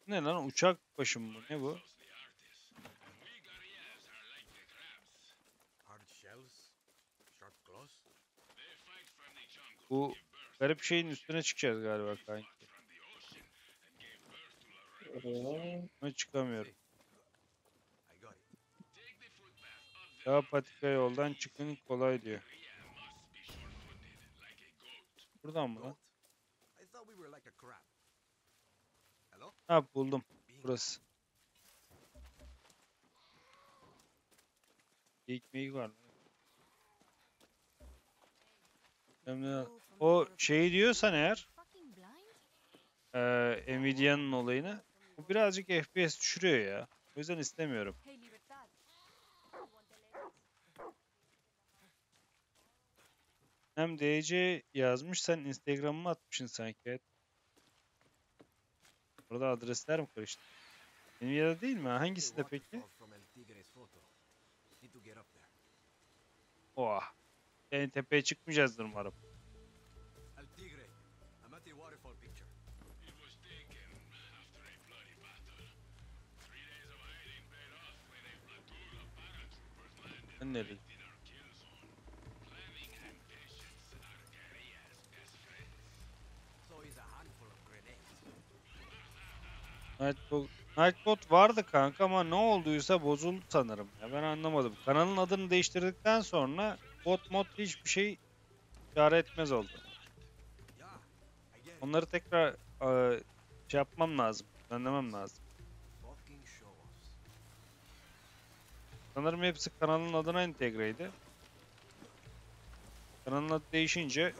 Ne lan, uçak başı mı bu? Ne bu? Bu garip şeyin üstüne çıkacağız galiba kanki. Oraya. Ama çıkamıyorum. Daha patika yoldan çıkın kolay diyor. Buradan mı lan? Ha, buldum. Burası. Geyik meyik var lan. O şeyi diyorsan eğer Nvidia'nın olayını, bu birazcık FPS düşürüyor ya. O yüzden istemiyorum. Hem DC yazmış, sen Instagram'ıma atmışsın sanki. Evet. Burada adresler mi karıştı? Nvidia'da değil mi? Hangisinde peki? Oha. En tepeye çıkmayacağızdır umarım. Ben nereye? Nightbot, Nightbot vardı kanka ama ne olduysa bozuldu sanırım. Ya ben anlamadım. Kanalın adını değiştirdikten sonra bot mod hiçbir şey idare etmez oldu. Onları tekrar şey yapmam lazım. Önlemem lazım. Sanırım hepsi kanalın adına entegreydi. Kanalın adı değişince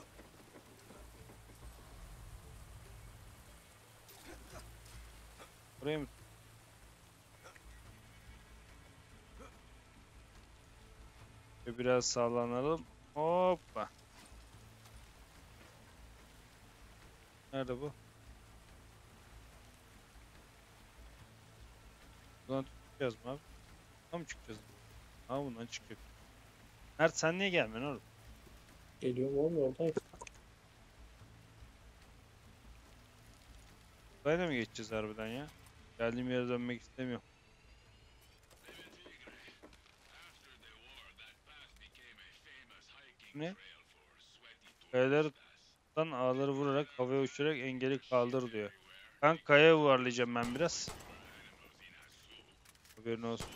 buraya mı? Biraz sallanalım. Hoppa. Nerede bu? Buradan çıkacağız mı abi? Buradan mı çıkacağız? Ha, bundan çıkacak. Mert, sen niye gelmiyorsun oğlum? Geliyorum oğlum oradan. Buraya mı geçeceğiz harbiden ya? Geldiğim yere dönmek istemiyorum. Ne? Kayalardan ağları vurarak havaya uçurarak engeli kaldır diyor. Ben kayaya yuvarlayacağım ben biraz. Haberin olsun.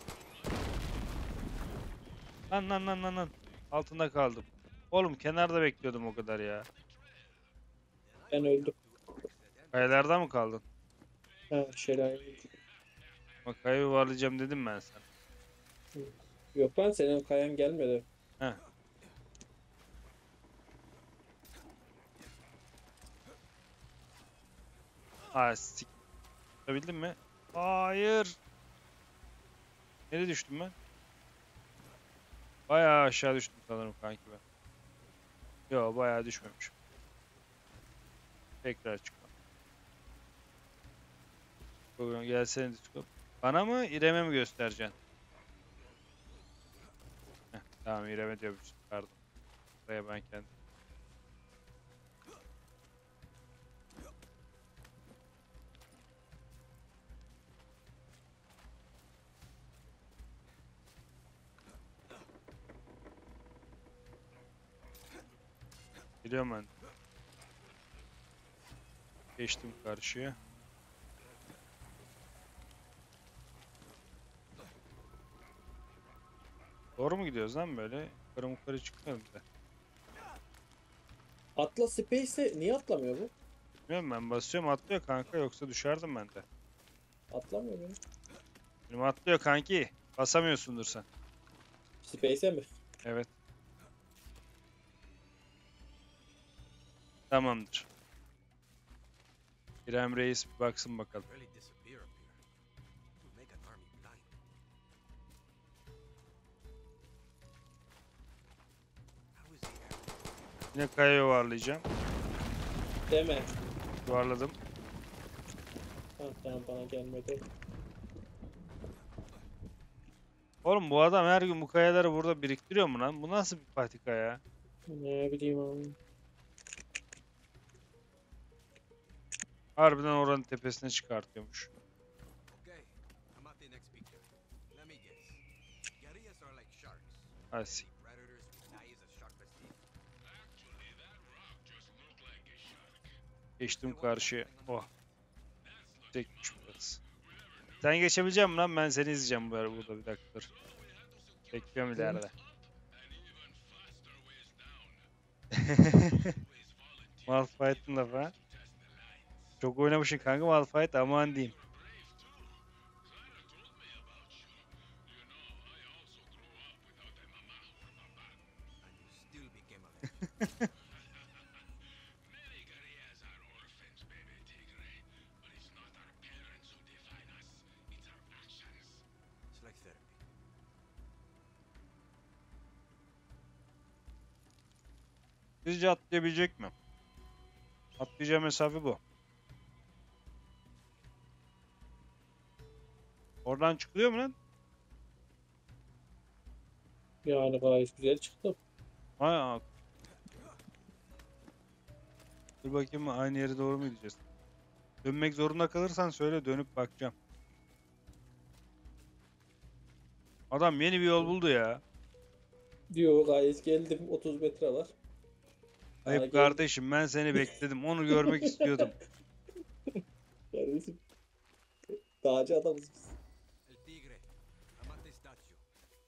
Lan lan lan lan lan. Altında kaldım. Oğlum kenarda bekliyordum o kadar ya. Ben öldüm. Kayalarda mı kaldın? Ha şelale. Bak, kayaya yuvarlayacağım dedim ben sana. Yok lan senin kayan gelmedi. Heh. Aa, Bildin mi? Hayır. Nereye düştüm ben? Bayağı aşağı düştüm sanırım kanki ben. Yo, bayağı düşmemişim. Tekrar çıkma. Program gelsene Discord. Bana mı İrem'e mi göstereceksin? Heh, tamam, İrem'e diyormuşum. Pardon. Buraya ben kendim. Biliyorum ben. Geçtim karşıya. Doğru mu gidiyoruz lan böyle? Yukarı çıkmıyorum da. Atla Space'e niye atlamıyor bu? Bilmiyorum, ben basıyorum atlıyor kanka, yoksa düşerdim ben de. Atlamıyor mu? Benim atlıyor kanki. Basamıyorsundur sen. Space'e mi? Evet. Tamamdır. İrem Reis bir baksın bakalım. Yine kaya yuvarlayacağım. Deme. Yuvarladım. Ha, tamam bana gelmedi. Oğlum, bu adam her gün bu kayaları burada biriktiriyor mu lan? Bu nasıl bir patika ya? Ne bileyim abi. Harbiden oranın tepesine çıkartıyormuş. Okay, I'm at the next picture. Let me guess. Guerrillas are like sharks. I see. Predators with knives as sharp as teeth. Geçtim karşıya. Oh. Tekmiş biraz. Sen geçebilecek misin lan? Ben seni izleyeceğim burada bir dakika dur. Bekliyorum ileride. Malphite'ın lafı ha. Çok oynamışsın kanka Malphite, aman diyeyim. And you still became a legend. It's like therapy. Sizce atlayabilecek mi? Atlayacağı mesafe bu. Oradan çıkılıyor mu lan? Yani gayet güzel çıktı. Ha. Dur bakayım aynı yere doğru mu gideceğiz? Dönmek zorunda kalırsan söyle, dönüp bakacağım. Adam yeni bir yol buldu ya. Diyor gayet geldim 30 metre var. Ayıp geldim. kardeşim, ben seni bekledim. Onu görmek istiyordum. Kardeşim. Dağcı adamız biz. El tigre. I'm at the statue.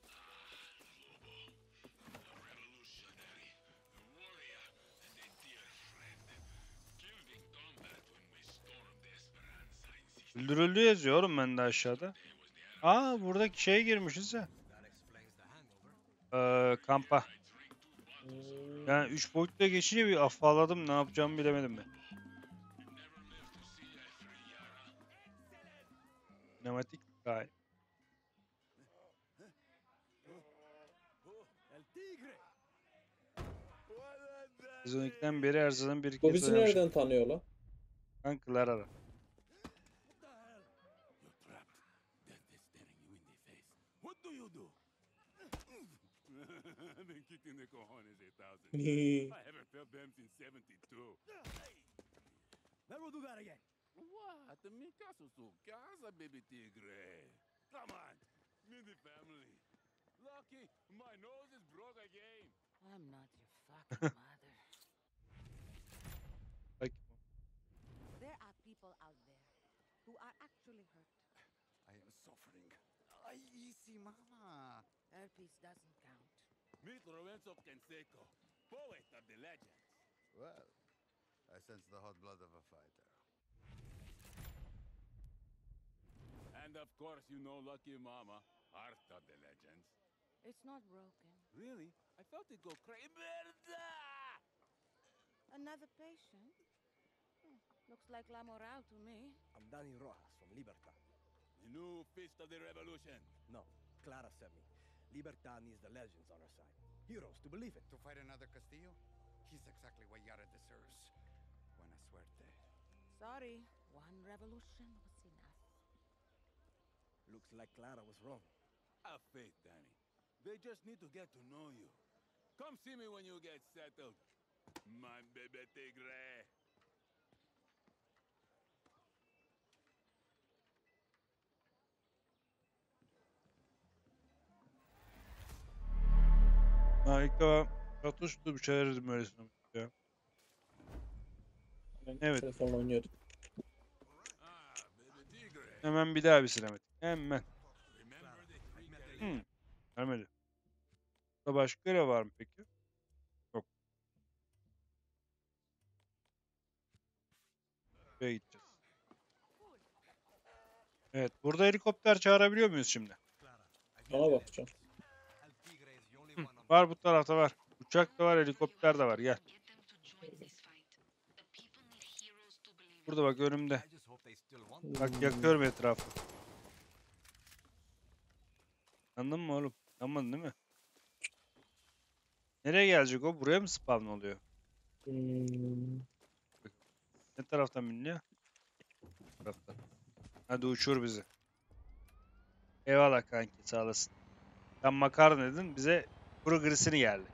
Öldürüldü yazıyor oğlum ben de aşağıda. Aa, buradaki şeye girmişiz ya. That explains the hangover. Kampa. Yani 3 boyutla geçince bir afalladım, ne yapacağımı bilemedim ben. Sinematik gayet. El tigre. Sezon 2'den beri her sezon bir Bu kez bizi oynamış. nereden tanıyor lan? Kankalar ara. What the hell? You're trapped. Death is staring you in the face. What do you do? I've been kicking the cojones 1,000 years. I haven't felt them since 72. Never do that again. What? Mi caso su casa, baby tigre. Come on, meet the family. Lucky, my nose is broke again. I'm not your fucking mother. Bak. There are people out there who are actually hurt. I am suffering. Ay, easy, mama. Herpes doesn't count. Meet Lorenzo Canseco, poet of the legends. Well, I sense the hot blood of a fighter. And of course, you know Lucky Mama, heart of the legends. It's not broken. Really? I felt it go crazy. Berta! Another patient? Looks like La Moral to me. I'm Danny Rojas from Libertad. The new fist of the revolution. No, Clara sent me. Libertad needs the legends on her side. Heroes to believe it. To fight another Castillo? He's exactly what Yara deserves. Buena suerte. Sorry, one revolution was enough. Looks like Clara was wrong. Have faith, Danny. They just need to get to know you. Come see me when you get settled. My baby tigre. Harika. Atıştı bir şeyler dedim öylesine. Ya. Evet. Telefonla oynuyordum. Ah, baby tigre. Hemen bir daha bir sinematik. Hemen. Remember the three Gelmedi. Burada başka yere var mı peki? Yok. Buraya gideceğiz. Evet. Burada helikopter çağırabiliyor muyuz şimdi? Ona bakacağım. El tigre is the only one on Var, bu tarafta var. Uçak da var, helikopter de var. Gel. Burada bak önümde. I just hope they still want Bak yakıyorum etrafı. Anladın mı oğlum? Anladın değil mi? Nereye gelecek o? Buraya mı spawn oluyor? Ne taraftan biniyor? Bu taraftan. Hadi uçur bizi. Eyvallah kanki, sağ olasın. Sen makarna dedin, bize kuru grisini geldi.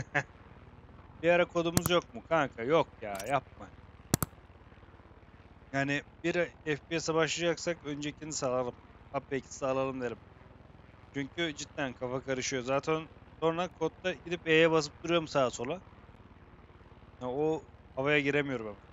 Bir ara kodumuz yok mu kanka? Yok ya, yapma. Yani bir FPS'e başlayacaksak öncekini salalım. Apex'i salalım derim. Çünkü cidden kafa karışıyor. Zaten sonra kodda gidip E'ye basıp duruyorum sağa sola. Ya o havaya giremiyorum ama.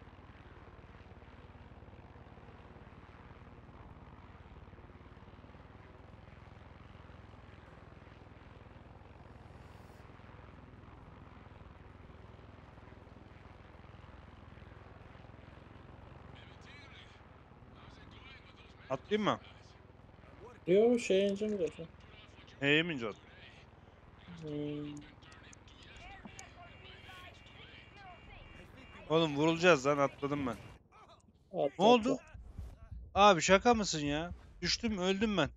Atlayayım mı? Yok şey ineceğim zaten. E'ye mi ineceğiz? Hmm. Oğlum vurulacağız lan, atladım ben. Ne Atla oldu? atla. Abi şaka mısın ya? Düştüm, öldüm ben.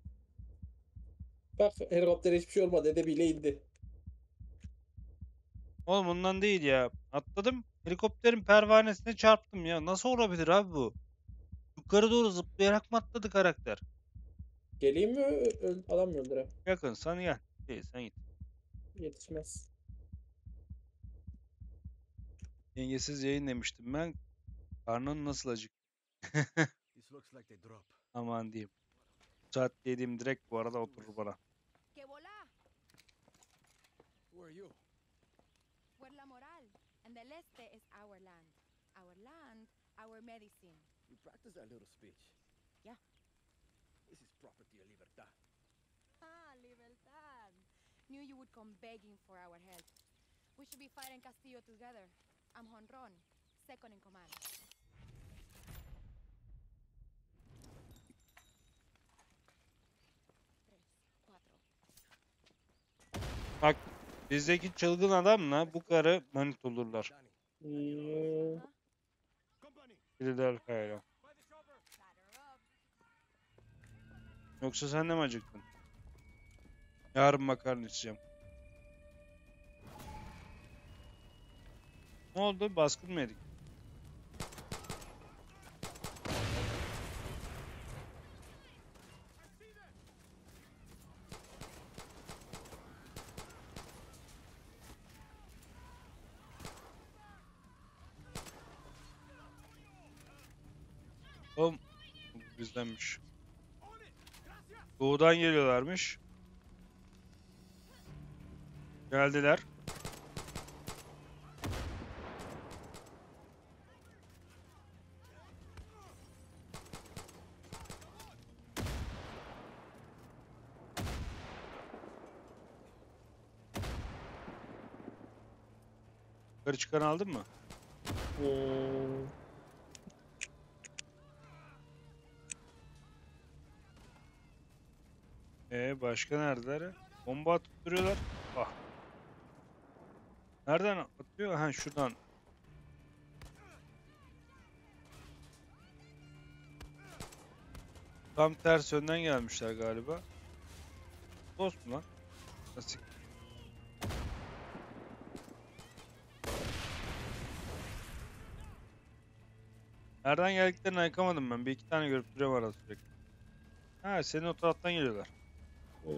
Bak helikopter hiçbir şey olmadı. Dede bile indi. Oğlum ondan değil ya. Atladım. Helikopterin pervanesine çarptım ya. Nasıl olabilir abi bu? Yukarı doğru zıplayarak mı atladı karakter? Geleyim mi? Adam mı öldüreyim? Yakın sen gel. İyi sen git. Yetişmez. Dengesiz yayın demiştim ben. Karnın nasıl acık? This looks like the drop. Aman diyeyim. Bu saatte yediğim direkt bu arada oturur bana. Que volá, Who are you? Puerla Moral. And the este is our land. Our land, our medicine. You practice that little speech. Yeah. This is property of libertad. Ah, libertad. Knew you would come begging for our help. We should be fighting Castillo together. I'm Honron, second in command. Tres, cuatro. Bak bizdeki çılgın adamla bu karı manit olurlar. Danny, Hmm. Huh? company. Philadelphia'yla. Batter up. Yoksa sen de mi acıktın? Yarın makarna içeceğim. Ne oldu? Baskın mı yedik? Oğlum bu bizdenmiş. Doğudan geliyorlarmış. Geldiler. Yukarı çıkanı aldın mı? Hmm. Başka neredeler? Bomba atıp duruyorlar. Ah. Nereden atıyor? Ha şuradan. Tam ters yönden gelmişler galiba. Dost mu lan? Nasıl? Nereden geldiklerini ayıkamadım ben. Bir iki tane görüp duruyorum arada sürekli. Ha senin o taraftan geliyorlar. Hmm.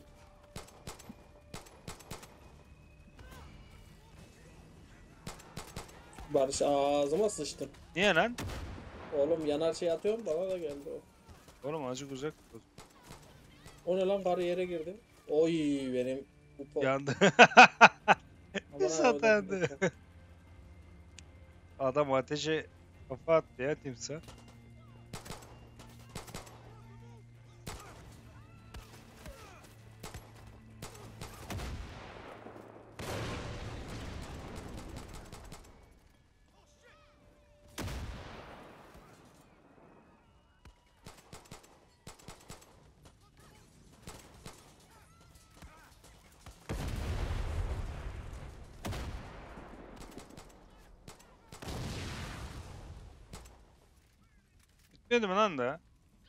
Barış ağzıma sıçtın. Niye lan? Oğlum yanar şey atıyorum bana da geldi o. Oğlum azıcık uzak. O ne lan kariyere girdi. Oy benim bu Yandı. Aman Bir ha, satandı. öyle. Adam ateşe kafa attı ya timsah. Bitmedi mi lan da?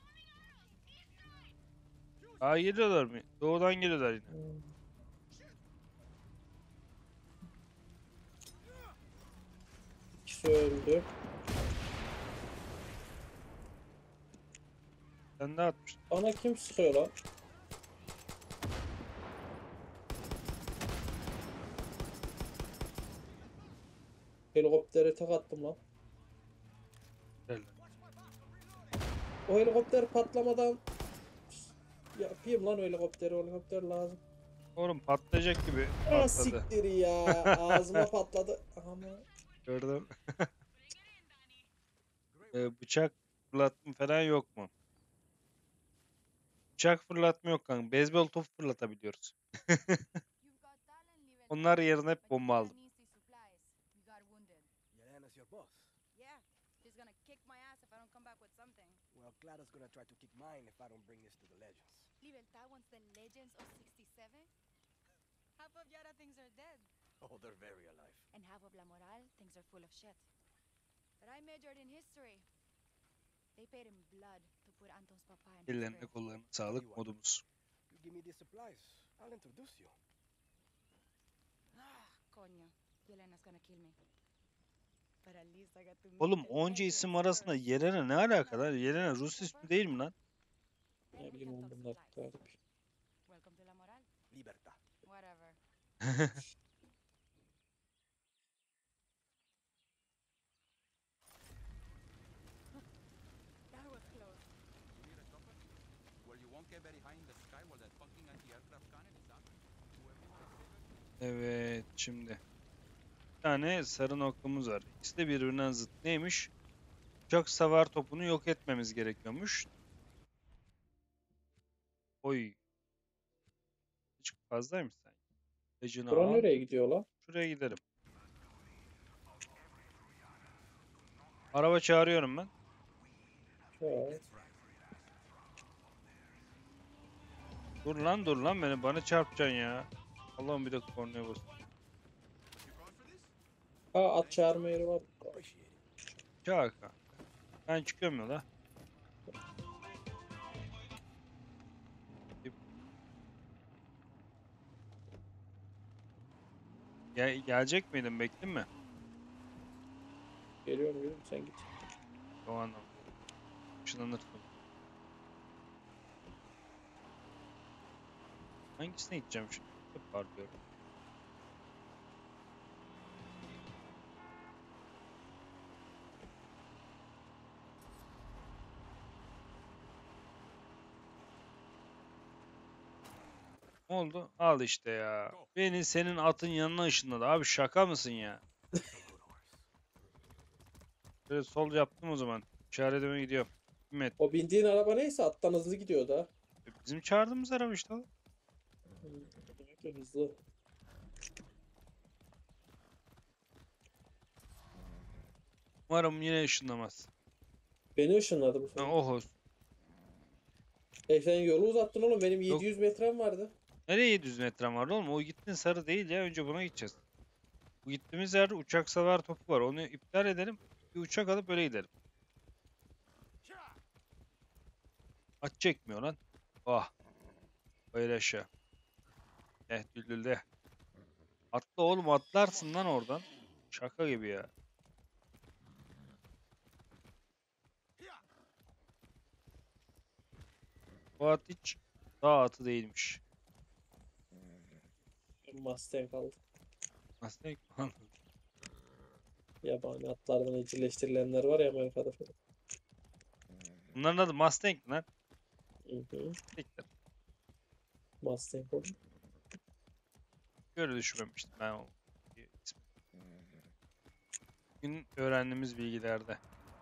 Aa geliyorlar mı? Doğudan geliyorlar yine. İkisi öldü. Sen ne atmıştın? Bana kim sıkıyor lan? Helikoptere tek attım lan. Gel lan. O helikopter patlamadan yapayım lan o helikopteri. O helikopter lazım. Oğlum patlayacak gibi Ah patladı. siktir ya. Ağzıma patladı. Ama Gördüm. Bıçak fırlatma falan yok mu? Bıçak fırlatma yok kanka. Beyzbol topu fırlatabiliyoruz. You've got talent, Libertad. Onlar yerine hep But bomba Yelena aldım. needs these supplies. We got wounded. Yelena's your boss. Yeah, she's gonna kick my ass if I don't come back with something. Well, Clara's gonna try to kick mine if I don't bring this to the legends. Libertad wants the legends of 67? Half of Yara thinks are dead, Oh, they're very alive. and half of La Moral thinks are full of shit. But I majored in history. They paid in blood to put Anton's papa in Ellerine history. kollarına sağlık modumuz. You give me these supplies, I'll introduce you. Ah, coño. Yelena's gonna kill me. But at least I got to meet Oğlum the onca isim legends arasında first. Yelena ne alaka lan? Yelena Rus ismi değil mi lan? Then ne we bileyim can oğlum talk bunlar supplies. garip. Welcome to La Moral. Libertad. Whatever. That was close. You need a chopper? Well, you won't get very high in the sky while that fucking anti-aircraft cannon is up. Whoever you wanna save it. Evet şimdi. Bir tane sarı noktamız var. İkisi de birbirinden zıt. Neymiş? Uçak savar topunu yok etmemiz gerekiyormuş. Oy. Hiç fazlaymış sanki. Tacını Bura al. nereye gidiyor lan? Şuraya gidelim. Araba çağırıyorum ben. Ya, Dur lan beni. Bana çarpacaksın ya. Allah'ım bir dakika kornaya bas. You going for this? ha at çağırma yeri var. Appreciate it. Çağır kanka. Ben çıkıyorum yola. Gelecek miydin? Bekledin mi? Geliyorum sen git. O anlamda. Işınlanırsın. Hangisine gideceğim şimdi? Hep parlıyorum. Ne oldu? Al işte ya. Beni senin atın yanına ışınladı. Abi şaka mısın ya? Böyle sol yaptım o zaman. İşaretime gidiyorum. Himmet. O bindiğin araba neyse attan hızlı gidiyor da. Bizim çağırdığımız araba işte o. Demek ki hızlı. Umarım yine ışınlamaz. Beni ışınladı bu Ha, sefer. oh olsun. Sen yolu uzattın oğlum. Benim Yok. 700 metrem vardı. Nereye 700 metrem var oğlum? O gittiğin sarı değil ya. Önce buna gideceğiz. Bu gittiğimiz yerde uçak savar topu var. Onu iptal edelim. Bir uçak alıp öyle gidelim. At çekmiyor lan. Ah. Böyle aşağı. Düldülde. Atla oğlum atlarsın lan oradan. Şaka gibi ya. Bu at hiç dağ atı değilmiş. Mustang aldım. Aslında Yabani atlardan evcilleştirilenler var ya Amerika'da falan. bunların adı Mustang lan. Hı hı. Siktir. Mustang oğlum. Böyle düşünmemiştim ben o ismi. Bugün öğrendiğimiz bilgilerde.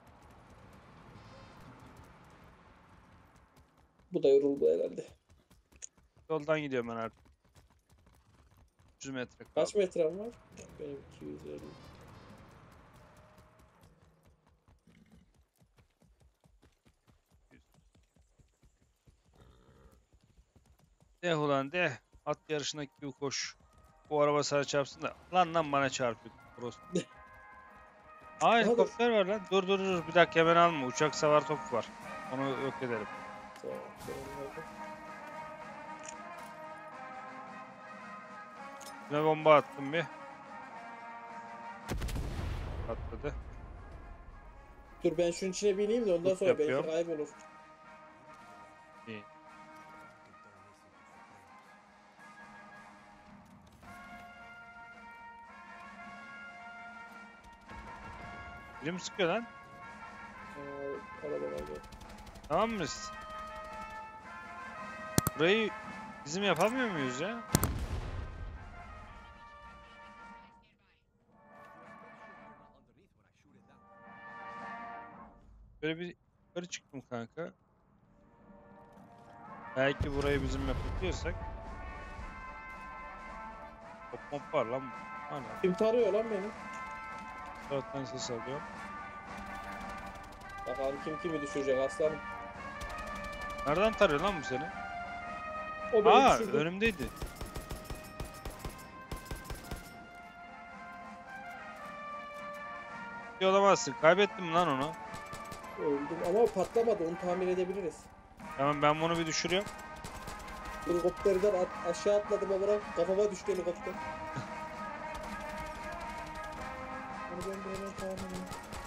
Bu da yoruldu herhalde. Yoldan gidiyorum ben artık. 100 metre kaldı. Kaç metrem var? Benim 250. De ulan de. At yarışındaki gibi koş. Bu araba sana çarpsın da. Lan bana çarpıyor. Orospu. Aa helikopter var lan. Dur. Bir dakika hemen alma. Uçak savar topu var. Onu yok edelim. Tamam, tamam. Şuna bomba attım bir. Patladı. Dur ben şunun içine bineyim de ondan Tut sonra belki yapıyorum. kaybolur. İyi. Biri mi sıkıyor lan? Arabalar gel. Tamam mı? Burayı bizim yapamıyor muyuz ya? Böyle bir yukarı çıktım kanka. Belki burayı bizim yapabiliyorsak. Hop var lan. Hala. Kim tarıyor lan beni? Taraftan ses alıyorum. Bakalım kim kimi düşürecek aslanım. Nereden tarıyor lan bu seni? O beni Aa, düşürdü. önümdeydi. Bir olamazsın. Kaybettim lan onu. Öldüm ama o patlamadı, onu tamir edebiliriz. Tamam, ben bunu bir düşürüyorum. Helikopterden aşağı atladım ama kafama düştü helikopter. Onu ben bir hemen tamir edeyim.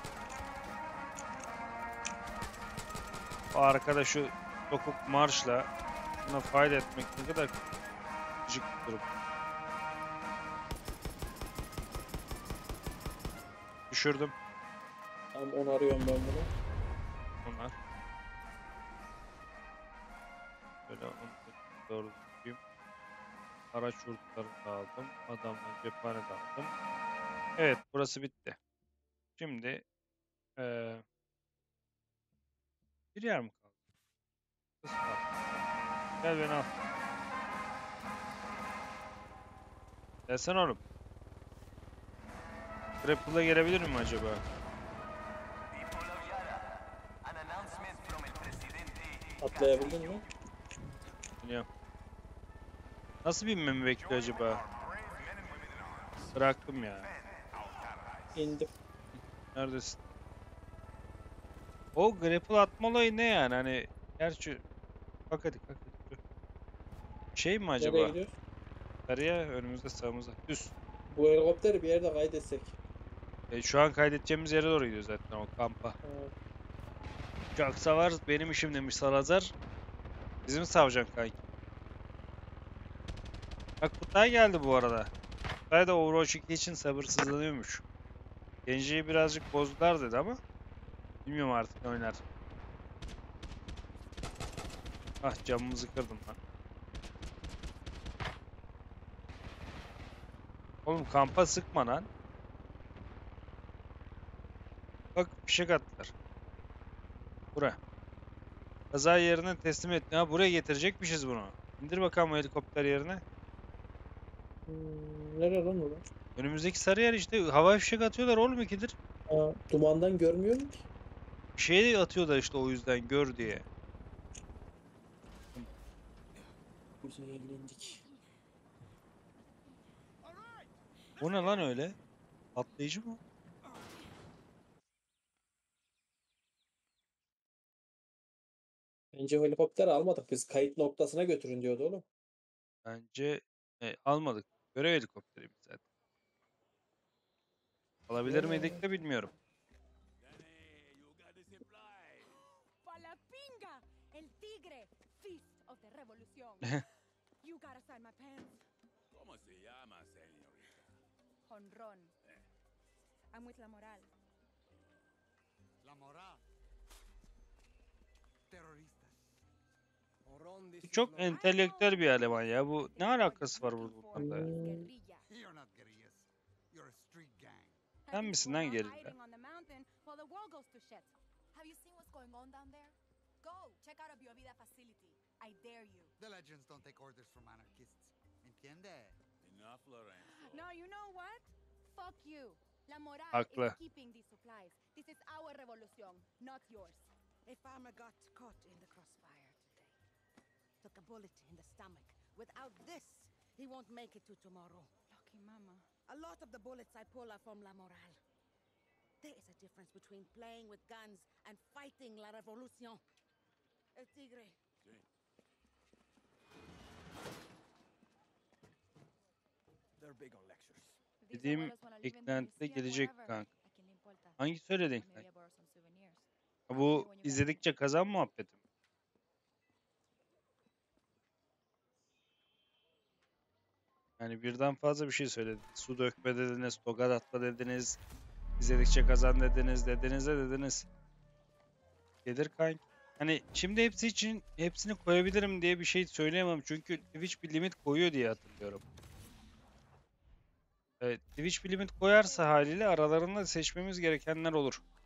O arkadaşı dokuk marşla buna fayda etmek ne kadar gıcık bir durum. Düşürdüm Tamam, onu arıyorum ben bunu. onlar. Böyle onu doğru tutayım. Araç yurtlarını da aldım. Adamdan cephane de aldım. Evet, burası bitti. Şimdi bir yer mi kaldı? Burası kaldı. Gel beni al. Gelsene oğlum. Grapple'a gelebilir miyim acaba? Atlayabildin mi? Biliyorum. Nasıl binmemi bekliyor acaba? Bıraktım ya. İndim. Neredesin? O grapple atma olayı ne yani? Hani gerçi kalk hadi. Şey mi acaba? Nereye gidiyoruz? Yukarıya, önümüzde, sağımızda. Düz. Bu helikopteri bir yerde kaydetsek. Şu an kaydedeceğimiz yere doğru gidiyoruz zaten, o kampa. Ha, Uçak savar benim işim demiş Salazar. Bizim savcan kanki. Bak Kutay geldi bu arada. Kutay da Overwatch 2 için sabırsızlanıyormuş. Genji'yi birazcık bozdular dedi ama bilmiyorum artık ne oynar. Ah, camımızı kırdım lan. Oğlum kampa sıkma lan. Bak fişek attılar. Buraya. Kaza yerine teslim et. Ha, buraya getirecekmişiz bunu. İndir bakalım o helikopter yerine. Nereye lan orası? Önümüzdeki sarı yer işte. Havai fişek atıyorlar oğlum, ikidir. Aa, dumandan görmüyorum ki. Bir şey de atıyorlar işte, o yüzden gör diye. Güzel eğlendik. Bu ne lan öyle? Patlayıcı mı? Bence o helikopteri almadık, biz kayıt noktasına götürün diyordu oğlum. Bence almadık. Görev helikopteriymiş zaten. Alabilir miydik de bilmiyorum. Danny, you got the supply. ¡Pa la pinga! El tigre! Feast of the Revolution. You gotta sign my pants. ¿Cómo se llama, señorita? Honrón. I'm with La Moral. La moral. Terroristas. Moron, this is Çok not- entelektüel bir eleman ya. Bu ne alakası var burada? Guerrilla. You're not guerrillas. You're a street gang. Sen misin lan geride? Hiding on the mountain while the world goes to shit. Have you seen what's going on down there? Go, check out a Biovida facility. I dare you. The legends don't take orders from anarchists. ¿Entiende? Enough, Lorenzo. No, you know what? Fuck you. La Moral Haklı. is keeping these supplies. This is our revolution, not yours. A farmer got caught in the crossfire today. Took a bullet in the stomach. Without this, he won't make it to tomorrow. Lucky mama. A lot of the bullets I pull are from La Moral. There is a difference between playing with guns and fighting la revolution. El Tigre. Sí. They're big on lectures. These Dediğim abuelos wanna live in the eklentide museum gelecek forever. kanka. ¿A quién le importa? Hangi söyledin Maybe kanka? I borrow some souvenirs. Ha, bu izledikçe kazan muhabbeti mi? Yani birden fazla bir şey söylediniz. Su dökme dediniz, tokat atma dediniz, izledikçe kazan dediniz, dediniz. Gelir kanki. Hani şimdi hepsi için hepsini koyabilirim diye bir şey söyleyemem. Çünkü Twitch bir limit koyuyor diye hatırlıyorum. Evet, Twitch bir limit koyarsa haliyle aralarında seçmemiz gerekenler olur.